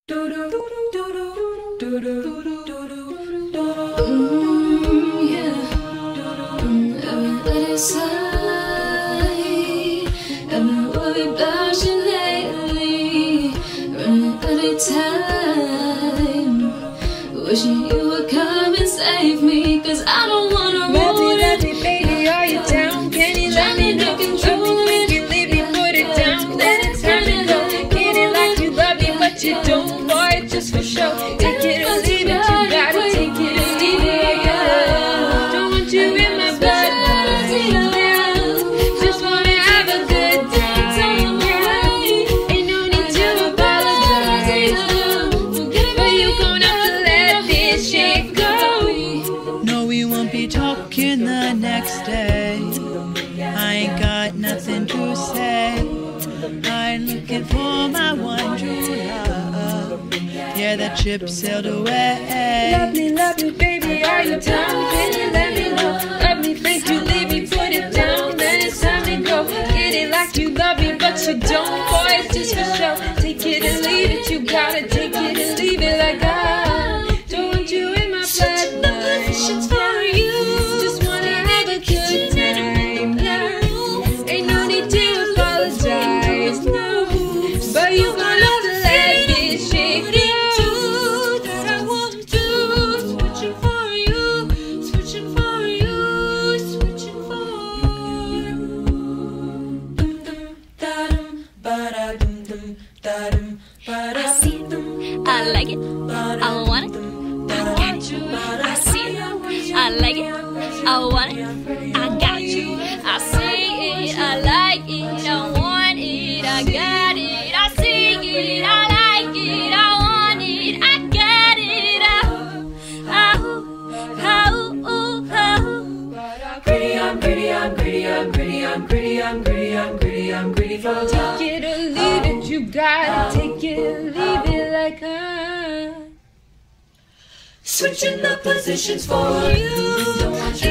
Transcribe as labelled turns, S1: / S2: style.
S1: I've been worried about you lately, running out of time, wishing you would come and save me, 'cause I don't wanna ruin it.
S2: Love me, baby, are you down? Can you let me know? If you leave me, put it down, let it turn and go. Get it like you love me, but you don't, boy, just for show. Take it or leave it, you gotta take it or leave it. Don't want you in my blood. Just wanna have a good time. Ain't no need to apologize, but you gon' have to let this shit go.
S3: No, we won't be talking the next day. I ain't got nothing to say. I'm looking for my one true love. Yeah, that ship sailed away.
S2: Love me, baby, are you down? Can you let me know? Love me, think you leave me, put it down, then it's time to go. Get it like you love me, but you don't, boy, it's just for show. Take it and leave it, you gotta take it and leave it like I don't want you in my bloodline.
S1: For you,
S2: Just wanna have a good time. Ain't no need to apologize, but you gon' have to let this shit go.
S1: I see it, I like it, I want it, I got you. I see it, I like it, I want it, I got you. I see it, I like it, I want it, I got it. I see it, I like it, I want it, I got it.
S4: Pretty, I'm pretty, I'm pretty, I'm pretty, I'm pretty, I'm pretty, I'm pretty, I'm pretty for love.
S2: Take it or leave it, you gotta take it or leave it like I
S4: Switching the positions for you.